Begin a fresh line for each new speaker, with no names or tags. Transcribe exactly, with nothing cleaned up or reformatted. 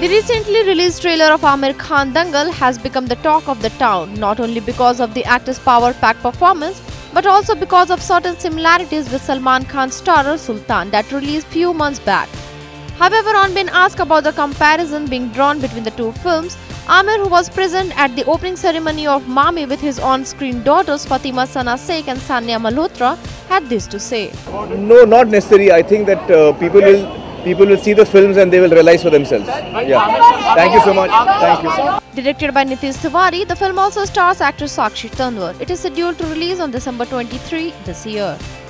The recently released trailer of Aamir Khan Dangal has become the talk of the town, not only because of the actor's power-packed performance, but also because of certain similarities with Salman Khan's starrer Sultan that released few months back. However, on being asked about the comparison being drawn between the two films, Aamir, who was present at the opening ceremony of Mami with his on-screen daughters Fatima Sana Sheikh and Sanya Malhotra, had this to say.
No, not necessary. I think that uh, people will people will see the films and they will realize for themselves. Yeah. Thank you so much. Thank you.
Directed by Nitish Tiwari, the film also stars actress Sakshi Tanwar. It is scheduled to release on December twenty-third this year.